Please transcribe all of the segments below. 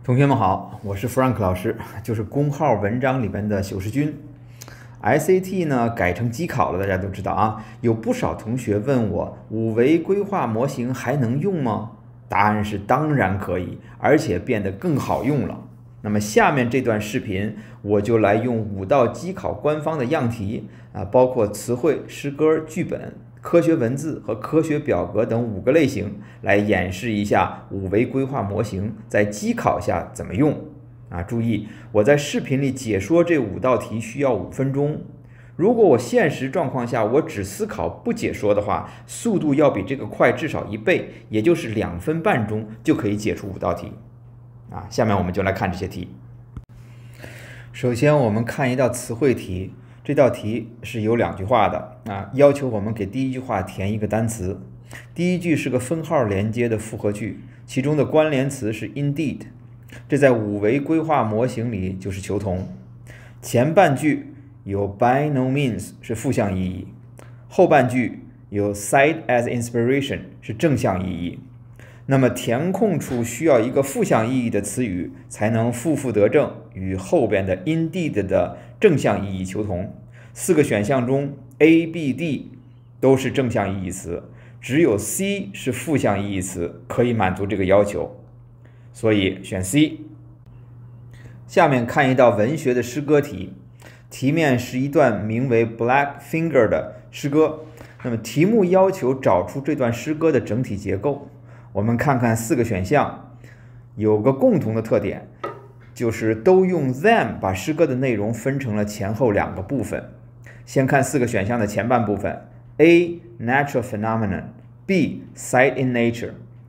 同学们好，我是 Frank 老师，就是公号文章里边的朽石君。SAT 呢改成机考了，大家都知道啊。有不少同学问我，五维规划模型还能用吗？答案是当然可以，而且变得更好用了。那么下面这段视频，我就来用5道机考官方的样题包括词汇、诗歌、剧本、科学文字和科学表格等5个类型，来演示一下5维规划模型在机考下怎么用。注意，我在视频里解说这5道题需要5分钟。如果我现实状况下我只思考不解说的话，速度要比这个快至少1倍，也就是2分半钟就可以解出5道题。下面我们就来看这些题。首先我们看一道词汇题，这道题是有2句话的要求我们给第1句话填一个单词。第1句是个分号连接的复合句，其中的关联词是 indeed， 这在5维规划模型里就是求同。前半句有 by no means 是负向意义，后半句有 cite as inspiration 是正向意义。那么填空处需要一个负向意义的词语才能负负得正，与后边的 indeed 的正向意义求同。4个选项中 A、B、D 都是正向意义词，只有 C 是负向意义词，可以满足这个要求，所以选 C。下面看一道文学的诗歌题，题面是一段名为 Black Finger 的诗歌。那么题目要求找出这段诗歌的整体结构。我们看看4个选项，有个共同的特点，就是都用 them 把诗歌的内容分成了前后2个部分。先看4个选项的前半部分 A. Natural phenomenon B. Sight in nature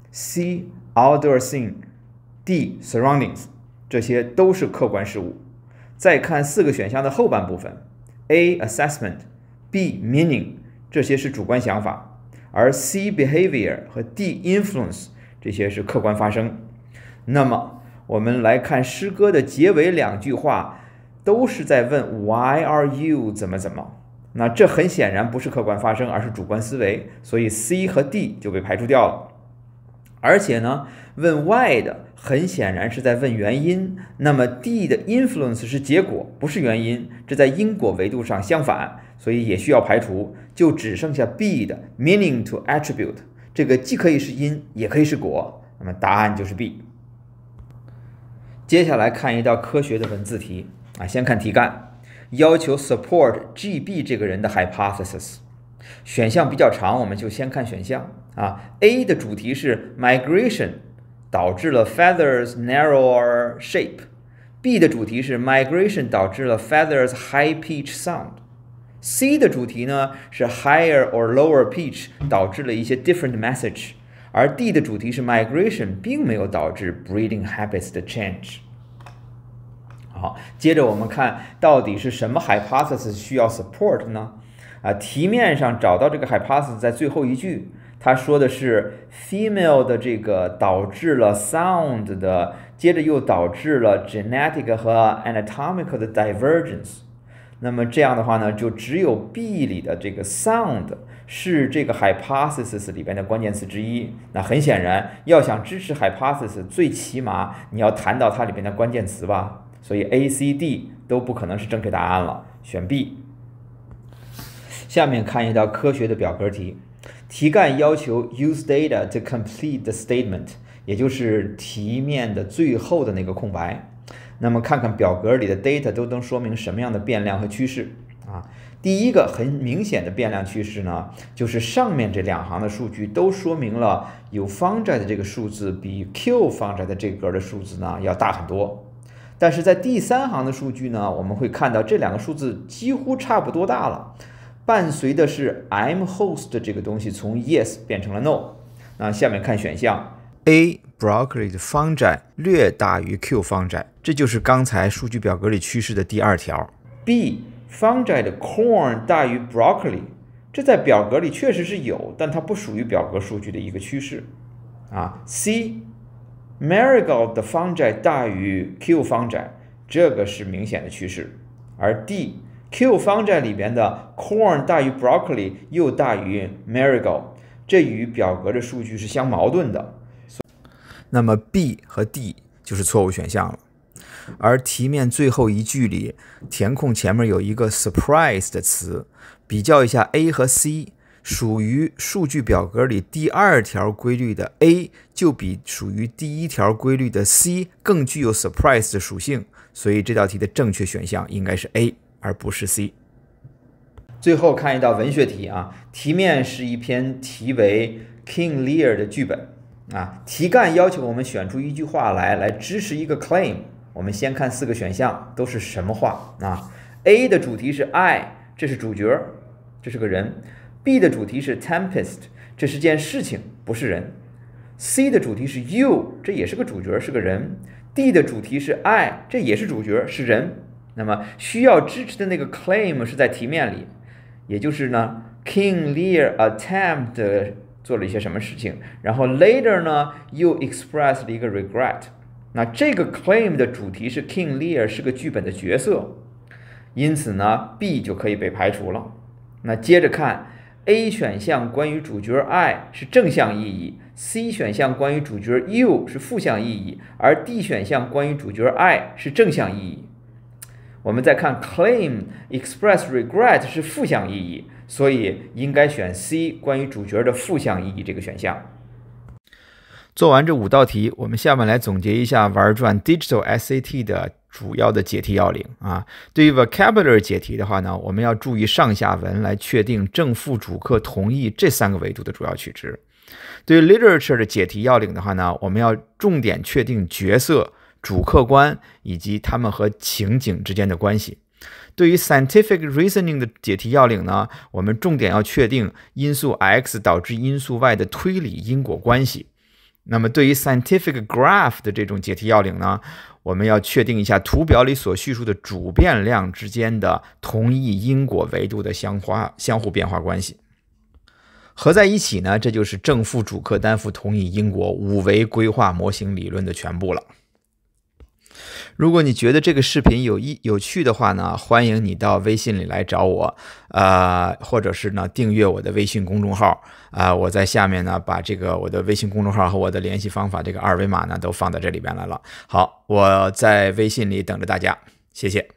C. Outdoor scene D. Surroundings 这些都是客观事物。再看4个选项的后半部分 A. Assessment B. Meaning 这些是主观想法，而 C. Behavior 和 D. Influence 这些是客观发生。那么我们来看诗歌的结尾2句话，都是在问 Why are you 怎么。那这很显然不是客观发生，而是主观思维，所以 C 和 D 就被排除掉了。而且呢，问 Why 的很显然是在问原因，那么 D 的 influence 是结果，不是原因，这在因果维度上相反，所以也需要排除，就只剩下 B 的 meaning to attribute， 这个既可以是因，也可以是果，那么答案就是 B。接下来看一道科学的文字题先看题干，要求 support GB 这个人的 hypothesis。选项比较长，我们就先看选项A 的主题是 migration 导致了 feathers narrower shape， B 的主题是 migration 导致了 feathers high pitch sound， C 的主题呢是 higher or lower pitch 导致了一些 different message， 而 D 的主题是 migration 并没有导致 breeding habits 的 change。好，接着我们看到底是什么 hypothesis 需要 support 呢？题面上找到这个 hypothesis 在最后一句，他说的是 female 的这个导致了 sound 的，接着又导致了 genetic 和 anatomical 的 divergence。那么这样的话呢，就只有 B 里的这个 sound 是这个 hypothesis 里边的关键词之一。那很显然，要想支持 hypothesis， 最起码你要谈到它里边的关键词吧。所以 A、C、D 都不可能是正确答案了，选 B。下面看一道科学的表格题，题干要求 use data to complete the statement， 也就是题面的最后的那个空白。那么看看表格里的 data 都能说明什么样的变量和趋势第一个很明显的变量趋势呢，就是上面这2行的数据都说明了有方债的这个数字比 Q 方债的这格的数字呢要大很多。但是在第3行的数据呢，我们会看到这2个数字几乎差不多大了，伴随的是 I'm host 这个东西从 yes 变成了 no。那下面看选项 A broccoli 的方债略大于 Q 方债，这就是刚才数据表格里趋势的第2条。B 方债的 corn 大于 broccoli， 这在表格里确实是有，但它不属于表格数据的一个趋势C marigold 的方债大于 Q 方债，这个是明显的趋势。而 D Q 方债里边的 corn 大于 broccoli 又大于 marigold， 这与表格的数据是相矛盾的。那么 B 和 D 就是错误选项了。而题面最后一句里，填空前面有一个 surprise 的词，比较一下 A 和 C， 属于数据表格里第2条规律的 A 就比属于第1条规律的 C 更具有 surprise 的属性，所以这道题的正确选项应该是 A， 而不是 C。最后看一道文学题啊，题面是一篇题为 King Lear 的剧本啊，题干要求我们选出一句话来支持一个 claim。我们先看4个选项都是什么话啊 ？A 的主题是 I， 这是主角，这是个人。B 的主题是 Tempest， 这是件事情，不是人。C 的主题是 You， 这也是个主角，是个人。D 的主题是 I， 这也是主角，是人。那么需要支持的那个 claim 是在题面里，也就是呢 King Lear attempt 做了一些什么事情，然后 later 呢又 expressed 了一个 regret。那这个 claim 的主题是 King Lear 是个剧本的角色，因此呢 B 就可以被排除了。那接着看 A 选项关于主角 I 是正向意义， C 选项关于主角 You 是负向意义，而 D 选项关于主角 I 是正向意义。我们再看 claim express regret 是负向意义，所以应该选 C 关于主角的负向意义这个选项。做完这5道题，我们下面来总结一下玩转 Digital SAT 的主要的解题要领啊。对于 vocabulary 解题的话呢，我们要注意上下文来确定正负主客同义这3个维度的主要取值。对于 literature 的解题要领的话呢，我们要重点确定角色、主客观以及他们和情景之间的关系。对于 scientific reasoning 的解题要领呢，我们重点要确定因素 X 导致因素 Y 的推理因果关系。那么对于 scientific graph 的这种解题要领呢，我们要确定一下图表里所叙述的主变量之间的同义因果维度的相互变化关系。合在一起呢，这就是正负主客单负同义因果5维规划模型理论的全部了。如果你觉得这个视频有趣的话呢，欢迎你到微信里来找我，或者是呢订阅我的微信公众号，我在下面呢把这个我的微信公众号和我的联系方法这个2维码呢都放在这里边来了。好，我在微信里等着大家，谢谢。